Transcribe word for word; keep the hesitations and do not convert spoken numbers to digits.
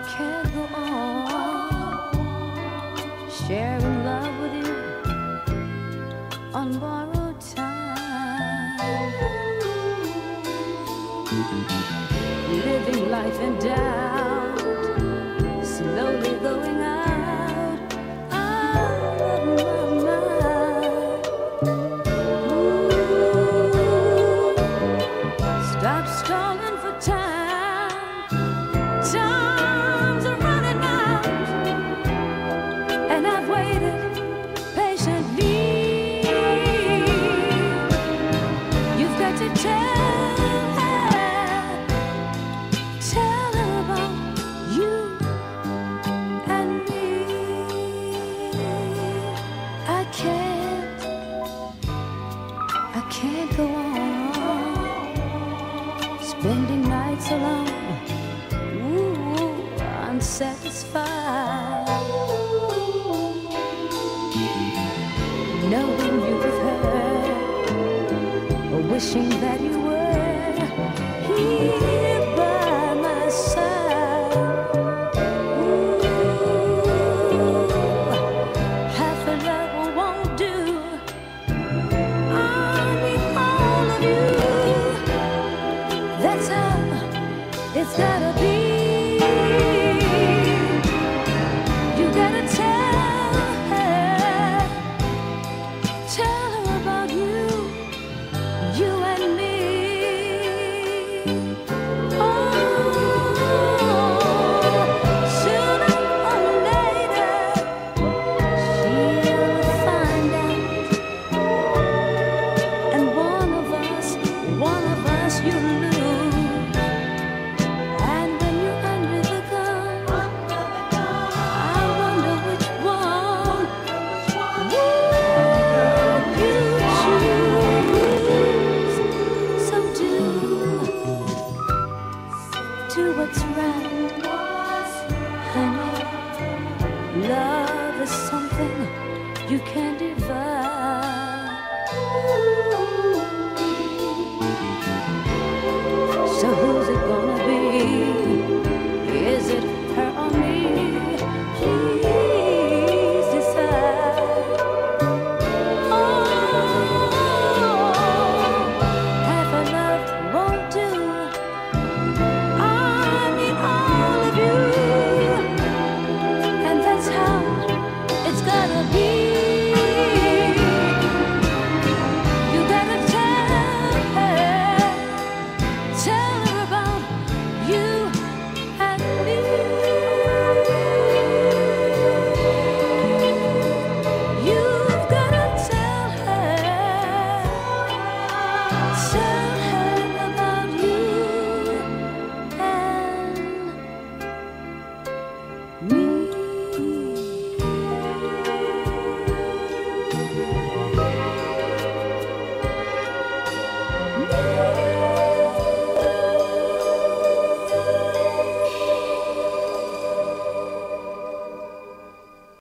can't go on sharing love with you on borrowed time, living life in doubt, slowly going out, out of my mind. Ooh, stop stalling for time. Time's are running out, and I've waited patiently. You've got to tell her, tell her about you and me. I can't, I can't go on spending nights alone, ooh, unsatisfied, knowing you with her, or wishing that you were here by my side. Ooh, half a love won't do. I need all of you. That's how it's gotta be. You gotta tell her, tell her about you, you and me. Oh, sooner or later she'll find out, and one of us, one of us you lose. And when you're under the gun, I wonder which one would you choose? So do, do what's right, honey. Love is something you can't divide. So who